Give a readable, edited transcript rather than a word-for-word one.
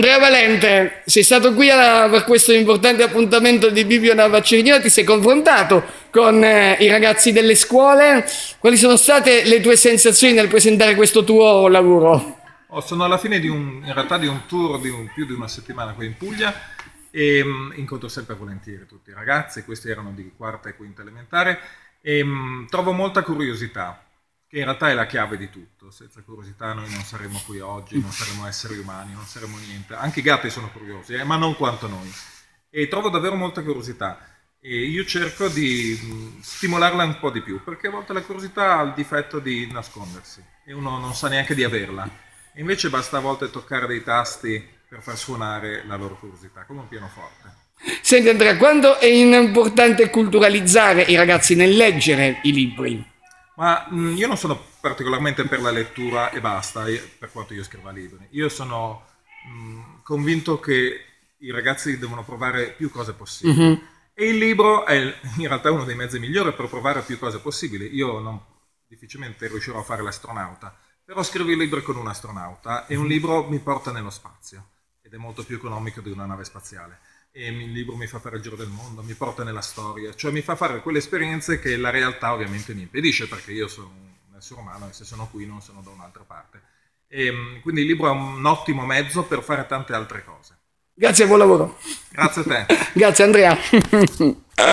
Andrea Valente, sei stato qui per questo importante appuntamento di Bibio Navacernino, ti sei confrontato con i ragazzi delle scuole. Quali sono state le tue sensazioni nel presentare questo tuo lavoro? Sono alla fine in realtà di un tour di più di una settimana qui in Puglia e incontro sempre volentieri tutti i ragazzi, questi erano di quarta e quinta elementare e trovo molta curiosità, che in realtà è la chiave di tutto. Senza curiosità noi non saremmo qui oggi, non saremmo esseri umani, non saremmo niente. Anche i gatti sono curiosi, ma non quanto noi. E trovo davvero molta curiosità e io cerco di stimolarla un po' di più, perché a volte la curiosità ha il difetto di nascondersi e uno non sa neanche di averla. E invece basta a volte toccare dei tasti per far suonare la loro curiosità, come un pianoforte. Senti Andrea, quando è importante culturalizzare i ragazzi nel leggere i libri? Ma io non sono particolarmente per la lettura e basta, per quanto io scriva libri. Io sono convinto che i ragazzi devono provare più cose possibili. E il libro è in realtà uno dei mezzi migliori per provare più cose possibili. Io difficilmente riuscirò a fare l'astronauta, però scrivo i libri con un astronauta e un libro mi porta nello spazio ed è molto più economico di una nave spaziale. E il libro mi fa fare il giro del mondo, mi porta nella storia, cioè mi fa fare quelle esperienze che la realtà ovviamente mi impedisce, perché io sono un essere umano e se sono qui non sono da un'altra parte. E quindi il libro è un ottimo mezzo per fare tante altre cose. Grazie e buon lavoro. Grazie a te. Grazie Andrea.